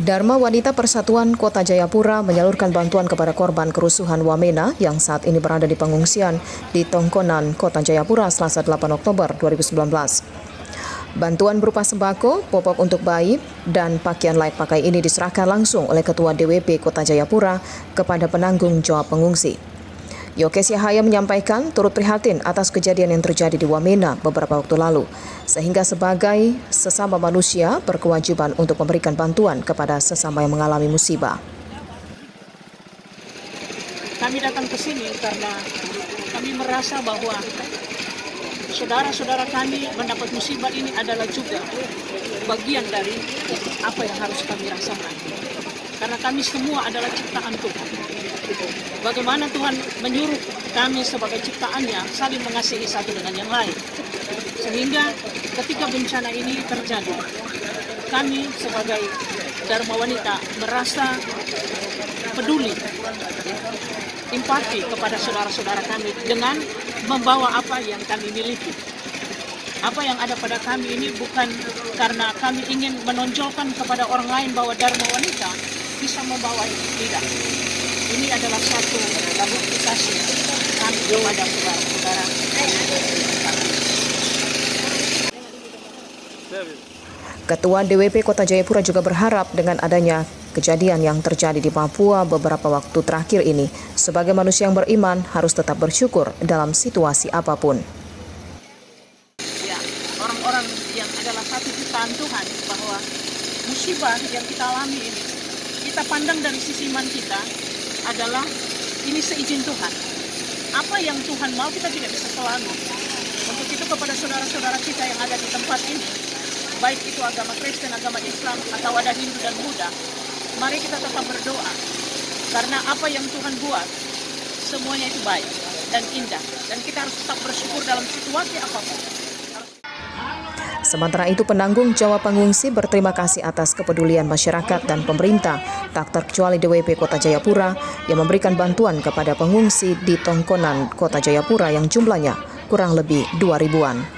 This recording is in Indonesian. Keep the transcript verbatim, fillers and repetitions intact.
Dharma Wanita Persatuan Kota Jayapura menyalurkan bantuan kepada korban kerusuhan Wamena yang saat ini berada di pengungsian di Tongkonan, Kota Jayapura, Selasa delapan Oktober dua ribu sembilan belas. Bantuan berupa sembako, popok untuk bayi, dan pakaian layak pakai ini diserahkan langsung oleh Ketua D W P Kota Jayapura kepada penanggung jawab pengungsi. Yokes Yahaya menyampaikan turut prihatin atas kejadian yang terjadi di Wamena beberapa waktu lalu, sehingga sebagai sesama manusia berkewajiban untuk memberikan bantuan kepada sesama yang mengalami musibah. Kami datang ke sini karena kami merasa bahwa saudara-saudara kami mendapat musibah ini adalah juga bagian dari apa yang harus kami rasakan. Karena kami semua adalah ciptaan Tuhan. Bagaimana Tuhan menyuruh kami sebagai ciptaannya saling mengasihi satu dengan yang lain. Sehingga ketika bencana ini terjadi, kami sebagai Dharma Wanita merasa peduli, empati kepada saudara-saudara kami dengan membawa apa yang kami miliki. Apa yang ada pada kami ini bukan karena kami ingin menonjolkan kepada orang lain bahwa Dharma Wanita bisa membawa ini, tidak. Ini adalah satu rehabilitasi kami kepada saudara-saudara. Ketua D W P Kota Jayapura juga berharap dengan adanya kejadian yang terjadi di Papua beberapa waktu terakhir ini, sebagai manusia yang beriman harus tetap bersyukur dalam situasi apapun. Ya, orang-orang yang adalah satu ciptaan Tuhan, bahwa musibah yang kita alami ini, kita pandang dari sisi iman kita adalah ini seizin Tuhan. Apa yang Tuhan mau kita tidak bisa selalu. Untuk itu kepada saudara-saudara kita yang ada di tempat ini, baik itu agama Kristen, agama Islam, atau ada Hindu dan Buddha, mari kita tetap berdoa. Karena apa yang Tuhan buat, semuanya itu baik dan indah. Dan kita harus tetap bersyukur dalam situasi apapun. Sementara itu, penanggung jawab pengungsi berterima kasih atas kepedulian masyarakat dan pemerintah, tak terkecuali D W P Kota Jayapura yang memberikan bantuan kepada pengungsi di Tongkonan, Kota Jayapura yang jumlahnya kurang lebih dua ribuan.